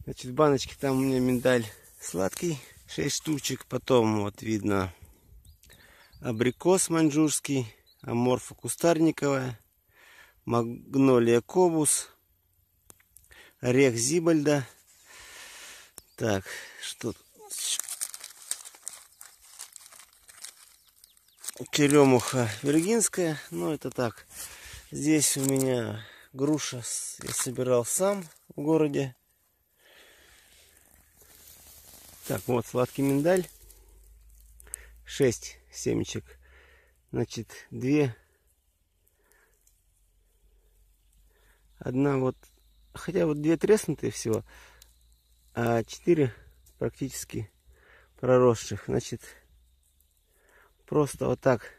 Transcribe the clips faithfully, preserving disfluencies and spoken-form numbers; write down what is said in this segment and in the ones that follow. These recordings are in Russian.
Значит, в баночке там у меня миндаль сладкий, шесть штучек. Потом вот видно абрикос маньчжурский, аморфа кустарниковая, магнолия кобус, орех зибальда. Так, что тут? Черемуха виргинская. Ну, это так. Здесь у меня груша. Я собирал сам в городе. Так, вот сладкий миндаль. шесть семечек. Значит, две. Одна вот. Хотя вот две треснутые всего. А четыре практически проросших. Значит, просто вот так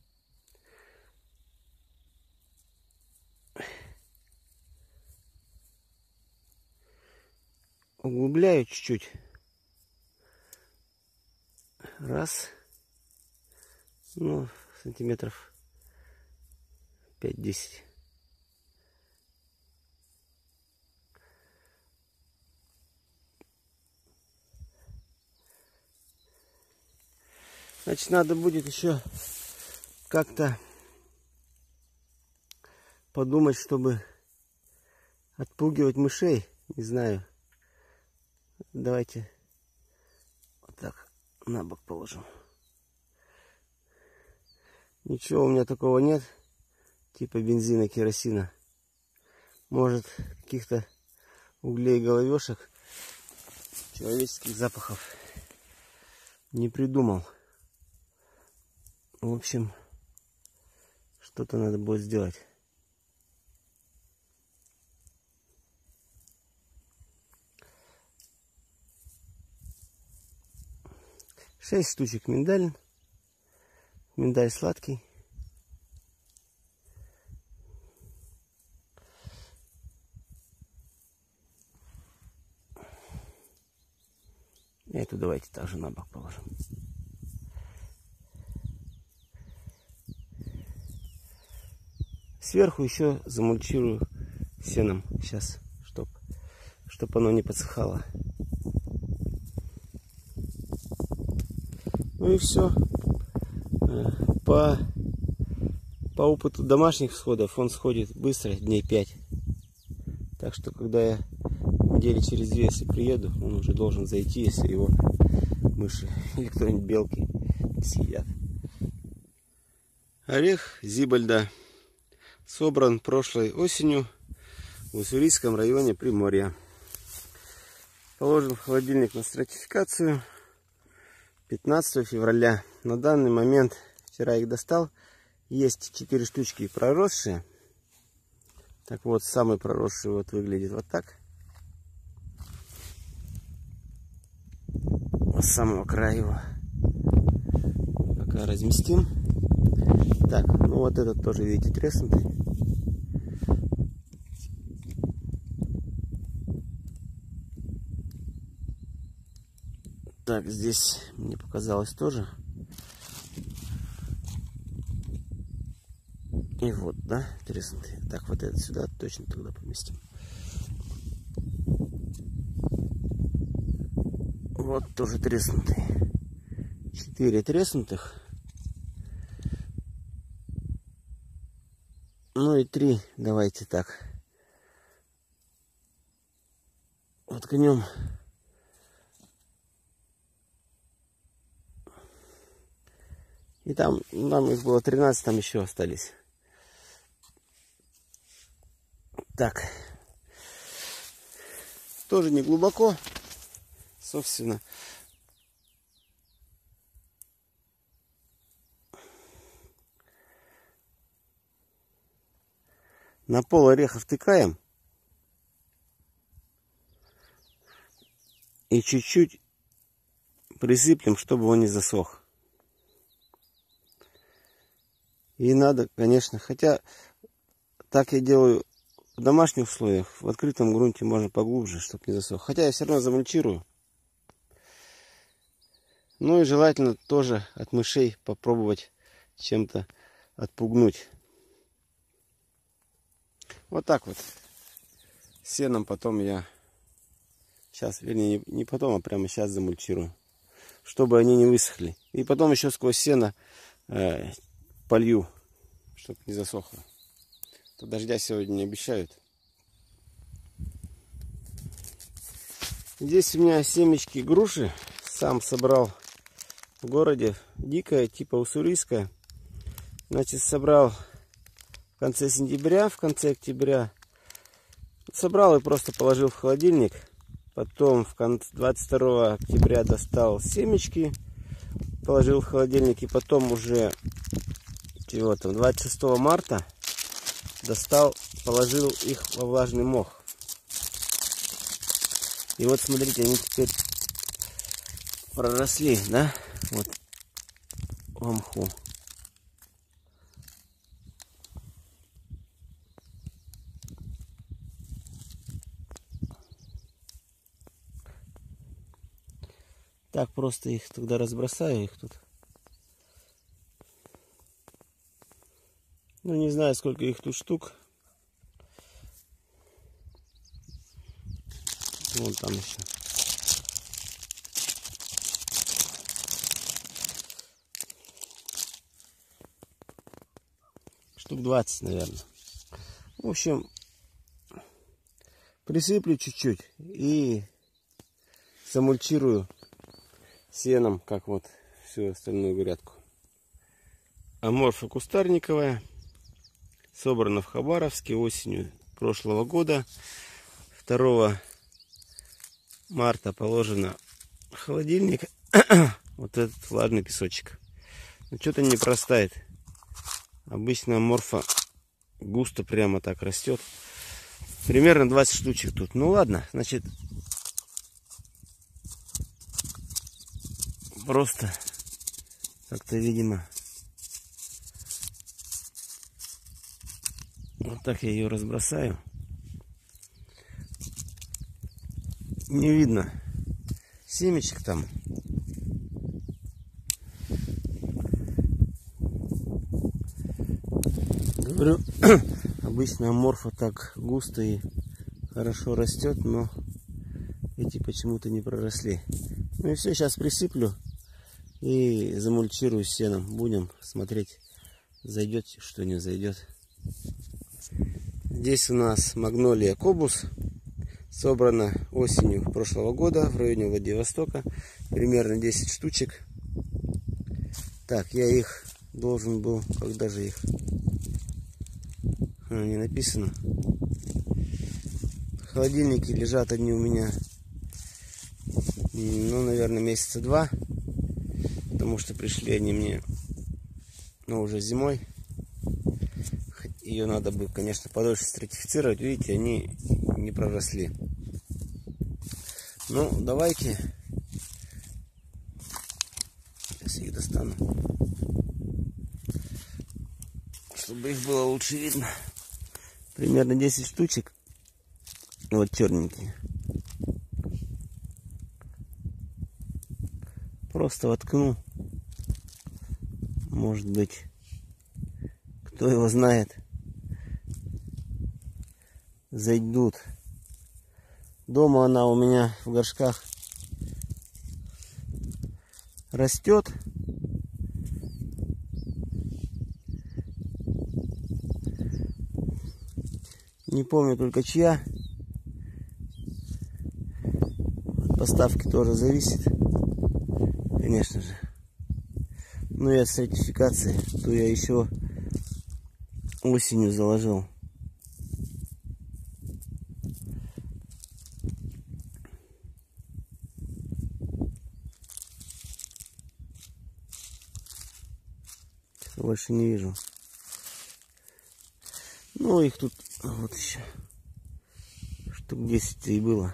углубляю чуть-чуть. Раз. Ну, сантиметров пять-десять. Значит, надо будет еще как-то подумать, чтобы отпугивать мышей. Не знаю. Давайте вот так на бок положим. Ничего у меня такого нет. Типа бензина, керосина. Может, каких-то углей, головешек, человеческих запахов не придумал. В общем, что-то надо будет сделать. Шесть штучек миндаль. Миндаль сладкий. Эту давайте также на бок положим. Сверху еще замульчирую сеном сейчас, чтоб, чтоб оно не подсыхало. Ну и все. По, по опыту домашних всходов он сходит быстро, дней пять. Так что, когда я недели через две, если приеду, он уже должен зайти, если его мыши или кто-нибудь белки съедят. Орех зибальда собран прошлой осенью в Уссурийском районе Приморья. Положен в холодильник на стратификацию пятнадцатого февраля. На данный момент, вчера их достал, есть четыре штучки проросшие. Так вот, самый проросший вот выглядит вот так. С самого края его пока разместим. Так, ну вот этот тоже, видите, треснутый. Так, здесь мне показалось тоже. И вот, да, треснутый. Так, вот этот сюда точно тогда поместим. Вот тоже треснутый. Четыре треснутых. Ну и три, давайте так. Воткнем. И там, нам их было тринадцать, там еще остались. Так. Тоже не глубоко. Собственно. На пол ореха втыкаем. И чуть-чуть присыплем, чтобы он не засох. И надо, конечно, хотя так я делаю в домашних условиях, в открытом грунте можно поглубже, чтобы не засох. Хотя я все равно замульчирую. Ну и желательно тоже от мышей попробовать чем-то отпугнуть. Вот так вот. Сеном потом я Сейчас, вернее, не потом, а прямо сейчас замульчирую, чтобы они не высохли. И потом еще сквозь сено э, полью, чтобы не засохло. То дождя сегодня не обещают. Здесь у меня семечки груши. Сам собрал в городе. Дикая, типа уссурийская. Значит, собрал в конце сентября, в конце октября. Собрал и просто положил в холодильник. Потом в конце двадцать второго октября достал семечки, положил в холодильник. И потом уже чего там, двадцать шестого марта достал, положил их во влажный мох. И вот смотрите, они теперь проросли, да? Вот в мху. Так просто их тогда разбросаю, их тут. Ну, не знаю, сколько их тут штук. Вон там еще. Штук двадцать, наверное. В общем, присыплю чуть-чуть и замульчирую сеном, как вот всю остальную грядку. Аморфа кустарниковая. Собрана в Хабаровске осенью прошлого года. второго марта положено в холодильник. Вот этот влажный песочек. Но что-то не простает. Обычно аморфа густо прямо так растет. Примерно двадцать штучек тут. Ну ладно, значит, просто как-то, видимо, вот так я ее разбросаю. Не видно семечек там. Говорю, обычно аморфа так густо и хорошо растет, но эти почему-то не проросли. Ну и все, сейчас присыплю и замульчирую сеном. Будем смотреть, зайдет, что не зайдет. Здесь у нас магнолия кобус. Собрана осенью прошлого года в районе Владивостока. Примерно десять штучек. Так, я их должен был... Когда же их? А, не написано. В холодильнике лежат они у меня, ну, наверное, месяца два. Потому что пришли они мне, ну, уже зимой. Ее надо бы, конечно, подольше стратифицировать. Видите, они не проросли. Ну, давайте. Сейчас я их достану, чтобы их было лучше видно. Примерно десять штучек. Вот черненькие. Просто воткну. Может быть, кто его знает, зайдут. Дома она у меня в горшках растет. Не помню только чья. От поставки тоже зависит, конечно же. Ну и от сертификации, то я еще осенью заложил. Больше не вижу. Ну, их тут вот еще штук десять и было.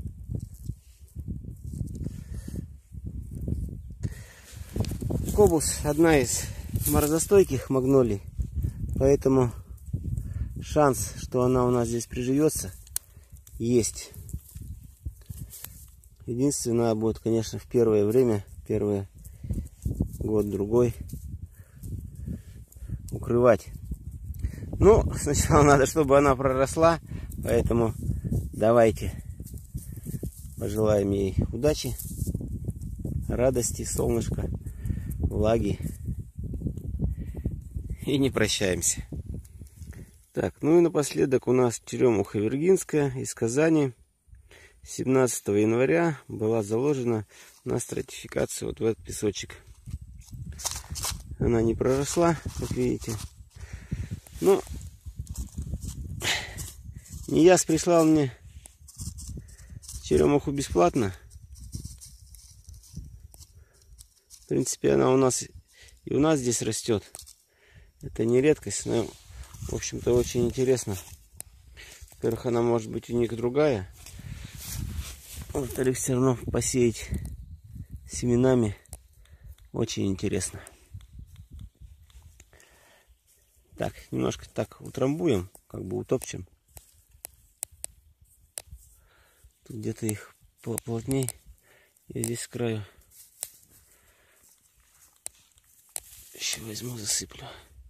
Кобус одна из морозостойких магнолий, поэтому шанс, что она у нас здесь приживется, есть. Единственное, надо будет, конечно, в первое время, первый год-другой, укрывать. Ну, сначала надо, чтобы она проросла, поэтому давайте Пожелаем ей удачи, радости, солнышка, влаги. И не прощаемся. Так, ну и напоследок у нас черемуха виргинская из Казани. семнадцатого января была заложена на стратификацию вот в этот песочек. Она не проросла, как видите. Но Нияз прислал мне черемуху бесплатно. В принципе, она у нас и у нас здесь растет. Это не редкость, но, в общем-то, очень интересно. Во-первых, она может быть у них другая. Во-вторых, все равно посеять семенами очень интересно. Так, немножко так утрамбуем, как бы утопчем. Тут где-то их поплотней. Я здесь с краю еще возьму, засыплю.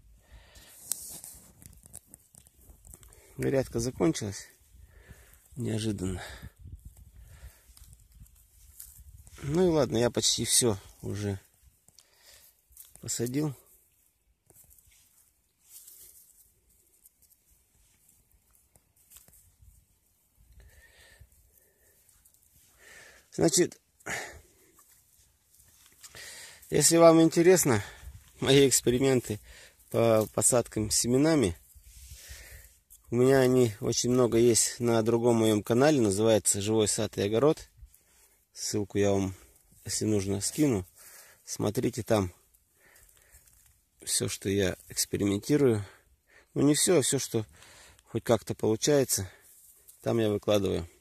Грядка закончилась неожиданно. Ну и ладно, я почти все уже посадил. Значит, если вам интересно мои эксперименты по посадкам семенами, у меня они очень много есть на другом моем канале, называется «Живой сад и огород». Ссылку я вам, если нужно, скину. Смотрите там все, что я экспериментирую. Ну не все, а все, что хоть как-то получается, там я выкладываю.